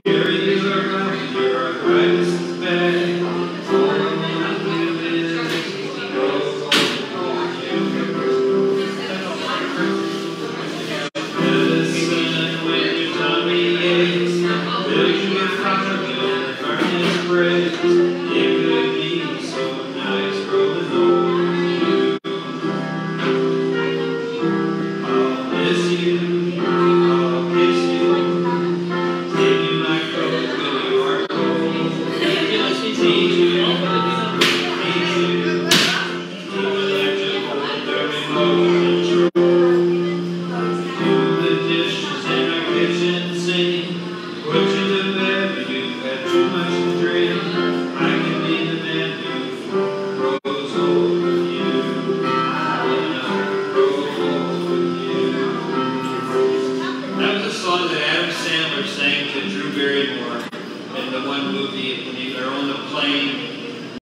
Sandler sang to Drew Barrymore in the one movie when they're on the plane